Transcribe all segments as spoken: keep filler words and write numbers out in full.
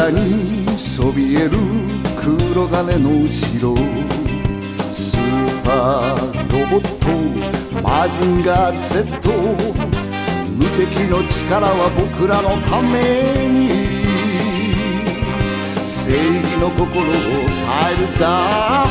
空にそびえる黒金の城、スーパーロボットマジンガー Z、 無敵の力は僕らのために正義の心を変えるだ。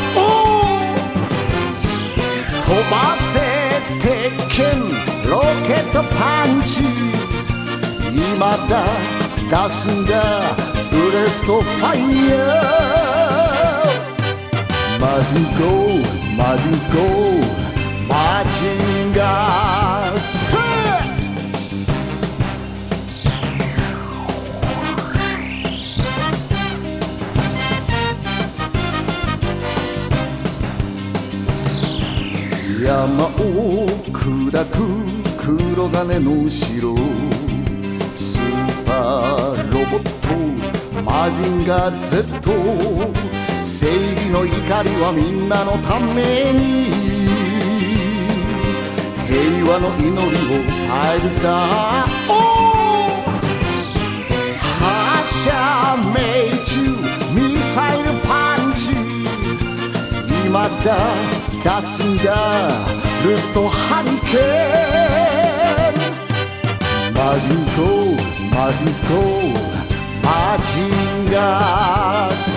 飛ばせ鉄拳ロケットパンチ、今だ出すんだブレストファイヤー。マジンゴーマジンゴーマジンガー Z。山を砕く黒金の城、スーパーロボットマジンガー Z、 正義の怒りはみんなのために平和の祈りを変えるだ。発射命中ミサイルパンチ、今だ出すんだルストハリケーン。マジンゴーマジンゴーマジンガー